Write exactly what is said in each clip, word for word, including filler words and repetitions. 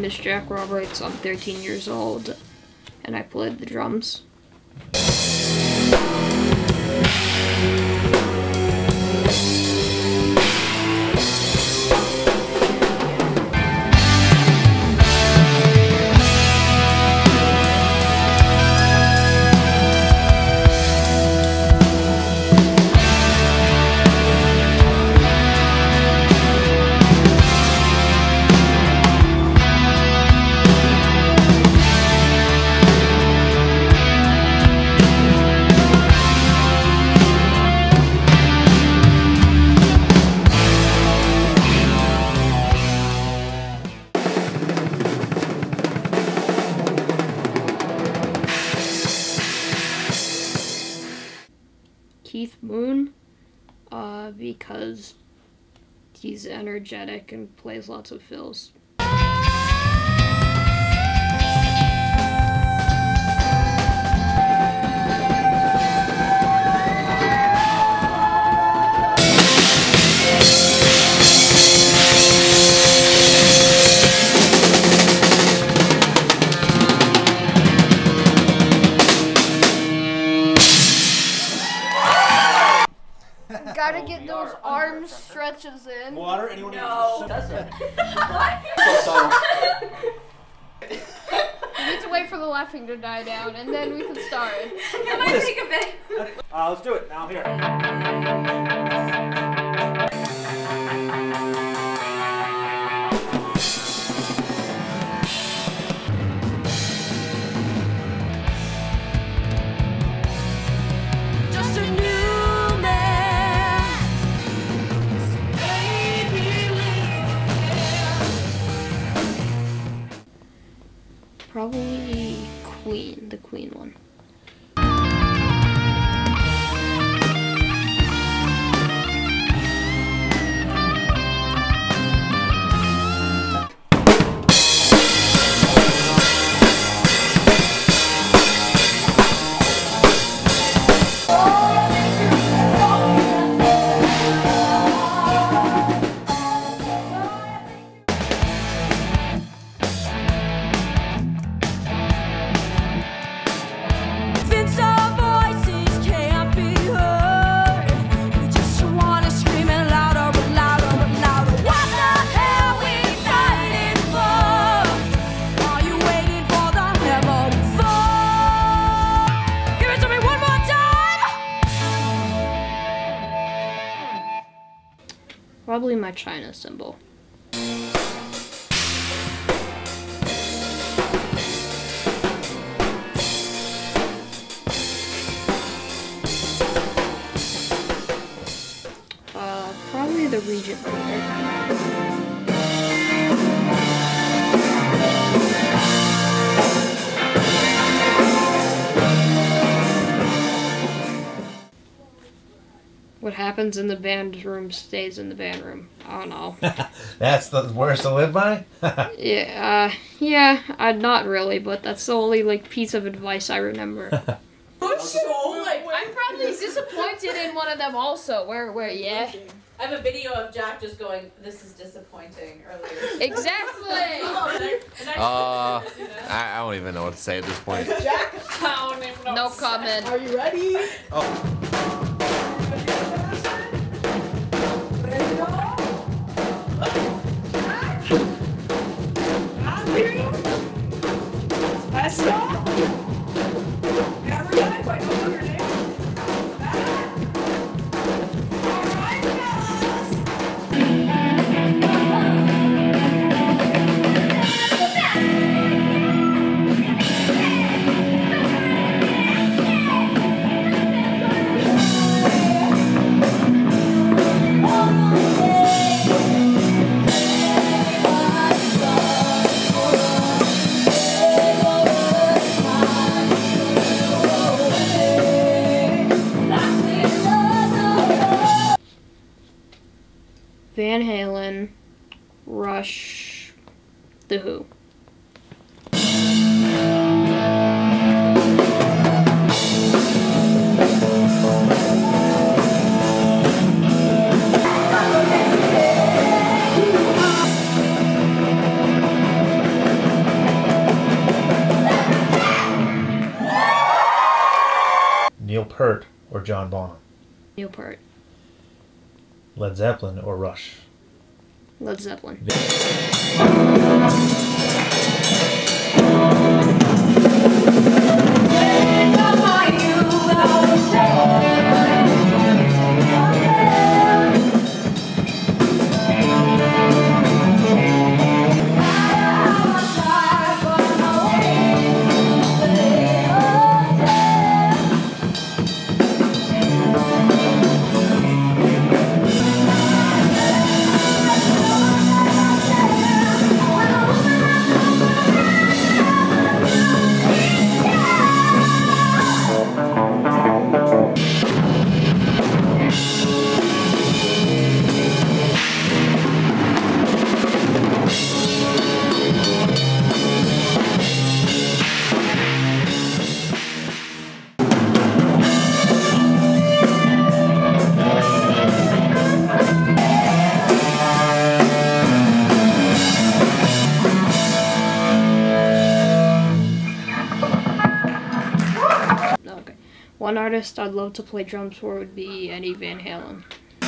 name is Jack Roberts. I'm thirteen years old, and I played the drums. Keith Moon, uh, because he's energetic and plays lots of fills. Gotta get those arm stretches in. Water? Anyone? No. We need to wait for the laughing to die down, and then we can start. Can I take a bit? Uh, let's do it now. Here. Probably Queen, the Queen one. Probably my China symbol. Uh, probably the Regent Theater. What happens in the band room stays in the band room. I don't know. That's the worst to live by? yeah, uh, yeah, uh, not really, but that's the only like piece of advice I remember. So, like, I'm probably disappointed in one of them also. Where, where, yeah. I have a video of Jack just going, "This is disappointing" earlier. Exactly. Uh, I, I don't even know what to say at this point. Jack, I don't even know. No comment. Are you ready? Oh. Van Halen, Rush, The Who. John Bonham? Newport. Led Zeppelin or Rush? Led Zeppelin. Okay. One artist I'd love to play drums for would be Eddie Van Halen.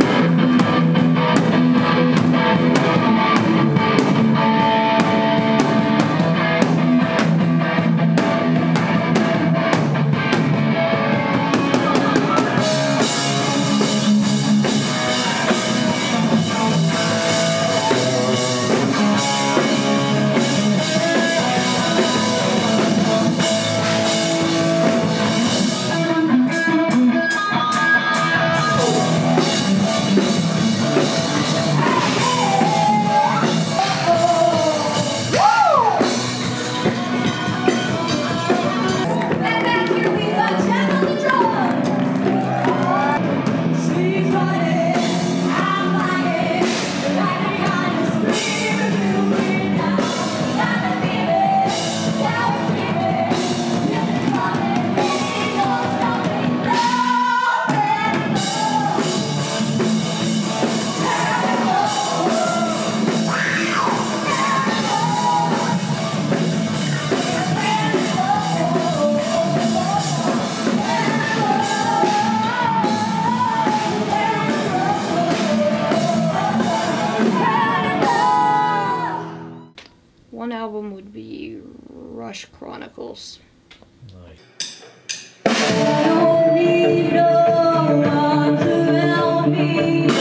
One album would be Rush Chronicles. Nice. I don't need no one to help me.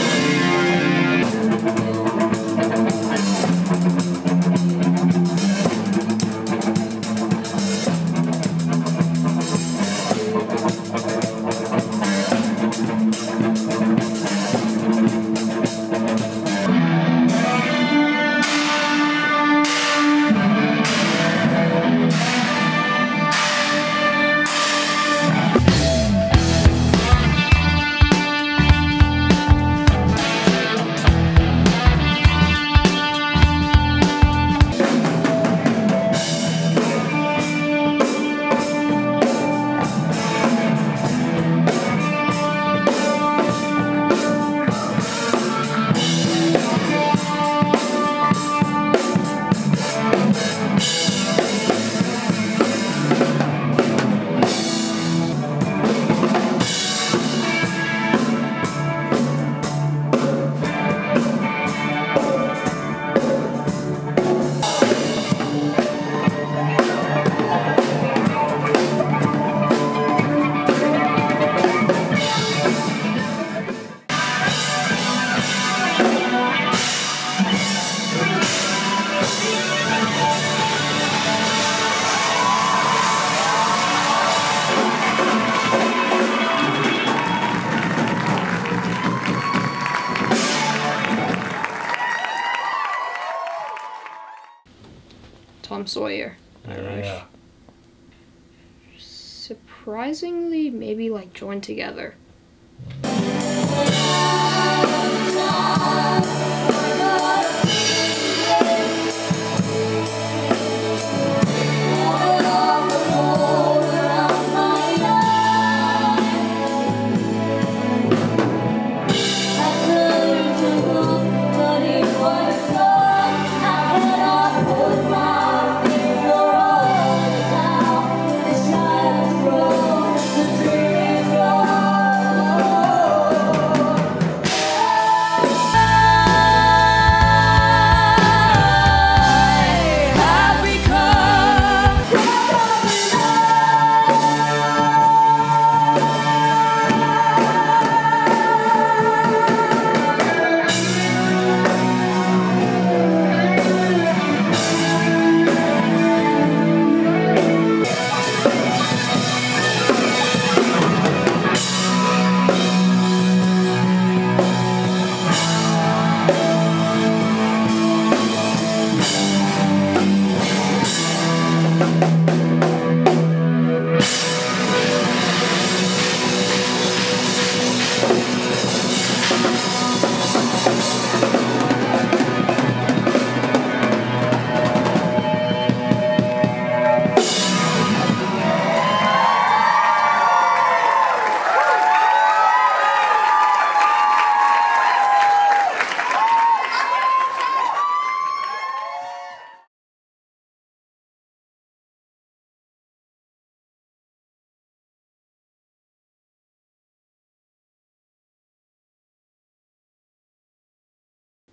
Tom Sawyer by Rush. Yeah. Surprisingly, maybe like Joined Together. Love, love.